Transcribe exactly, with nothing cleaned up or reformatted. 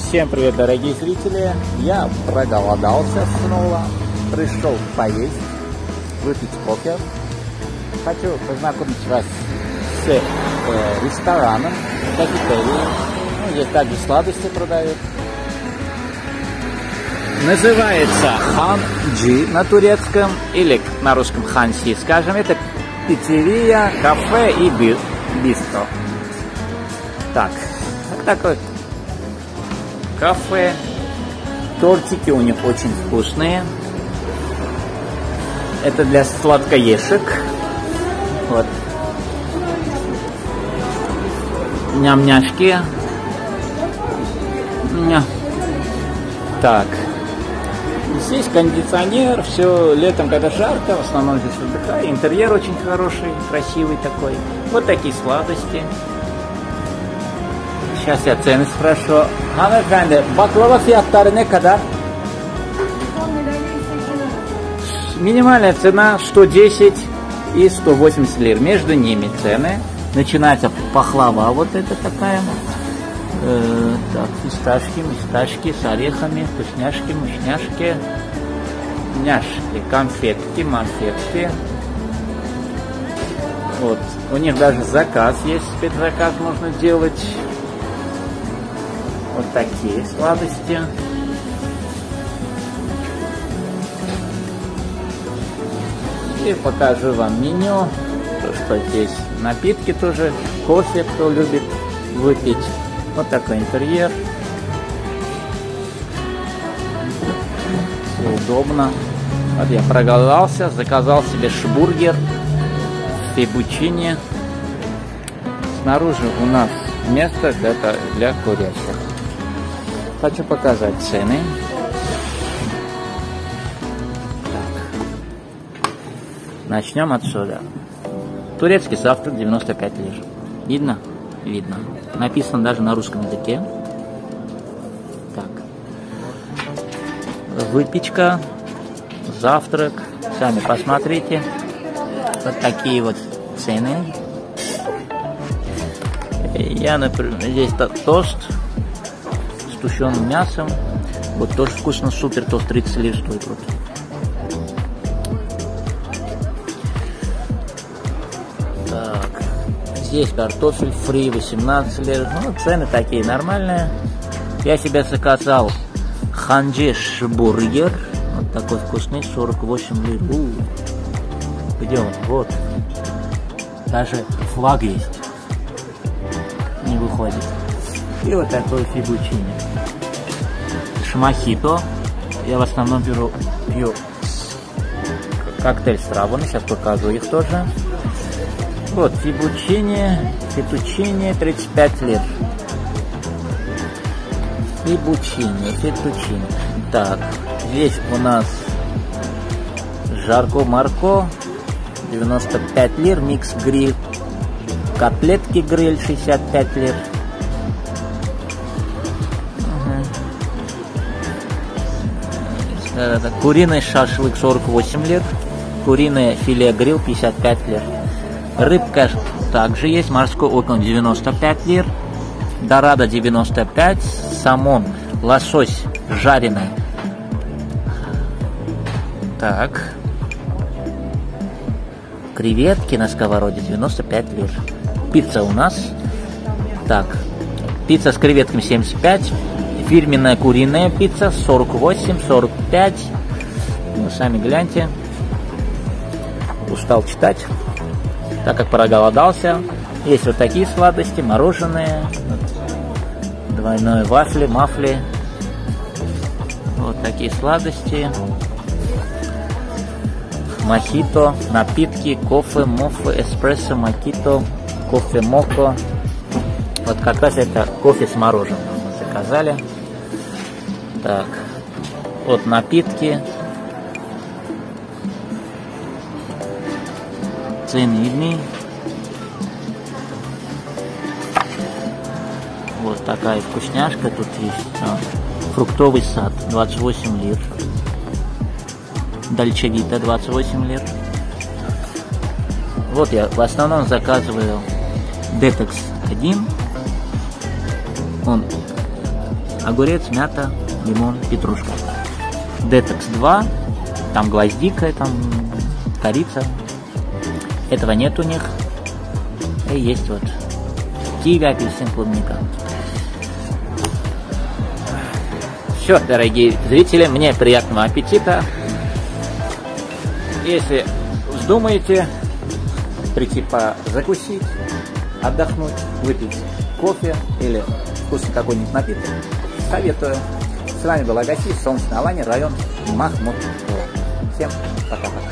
Всем привет, дорогие зрители! Я проголодался снова, пришел поесть, выпить кофе. Хочу познакомить вас с э, рестораном, кафетерией. Ну, здесь также сладости продают. Называется Ханджи на турецком, или на русском Ханси, скажем. Это пиццерия, кафе и би бистро. Так, вот такой кафе. Тортики у них очень вкусные. Это для сладкоежек. Вот. Ням-няшки. Ня. Так. Здесь кондиционер, все летом, когда жарко, в основном здесь отдыхаю. Интерьер очень хороший, красивый такой. Вот такие сладости. Сейчас я цены спрошу. Hanımefendi, baklava fiyatları ne kadar? Минимальная цена сто десять и сто восемьдесят лир. Между ними цены. Начинается пахлава, вот это такая. Э, так, фисташки, мисташки с орехами, вкусняшки, мышняшки, няшки, конфетки, манфетки. Вот. У них даже заказ есть, спецзаказ можно делать. Вот такие сладости. И покажу вам меню. То, что здесь напитки тоже, кофе, кто любит выпить. Вот такой интерьер. Все удобно. Вот я проголодался, заказал себе шбургер, фебучини. Снаружи у нас место для, для курящих. Хочу показать цены. Так. Начнем отсюда. Турецкий завтрак девяносто пять лир. Видно? Видно. Написано даже на русском языке. Так. Выпечка, завтрак. Сами посмотрите. Вот такие вот цены. Я, например, здесь тост с тушеным мясом. Вот тоже вкусно, супер тост, тридцать лир стоит. Вот. Так. Здесь картофель фри, восемнадцать лир. Ну, цены такие нормальные. Я себе заказал ханджи шбургер. Вот такой вкусный, сорок восемь лир. У-у-у. Где он? Вот. Даже флаг есть. Не выходит. И вот такой фибучини. Шмахито. Я в основном беру, пью коктейль с травами. Сейчас покажу их тоже. Вот, фибучини, фетучини, тридцать пять лир. Фибучини, фетучини. Так, здесь у нас жарко-марко, девяносто пять лир, микс гриль. Котлетки гриль, шестьдесят пять лир. Угу. Куриный шашлык, сорок восемь лир. Куриное филе гриль, пятьдесят пять лир. Рыбка также есть, морской окунь девяносто пять лир, дорадо девяносто пять, самон, лосось жареный. Так. Креветки на сковороде девяносто пять лир. Пицца у нас. Так. Пицца с креветками семьдесят пять. Фирменная куриная пицца сорок восемь, сорок пять. Ну, сами гляньте. Устал читать, так как проголодался. Есть вот такие сладости, мороженое, вот, двойное вафли, мафли. Вот такие сладости. Мохито, напитки, кофе, мофе, эспрессо, мохито, кофе, моко. Вот как раз это кофе с мороженым мы заказали. Так, вот напитки. Цены видны. Вот такая вкусняшка тут есть. А, фруктовый сад, двадцать восемь лир. Дольче Вита, двадцать восемь лир. Вот я в основном заказываю Детекс один. Он огурец, мята, лимон, петрушка. Детокс два, там гвоздика, там корица. Этого нет у них. И есть вот киви, апельсин, клубника. Все, дорогие зрители, мне приятного аппетита. Если вздумаете прийти позакусить, отдохнуть, выпить кофе или вкусный какой-нибудь напиток, советую. С вами был Агасий, солнечный Аланья, район Махмуд. Всем пока-пока.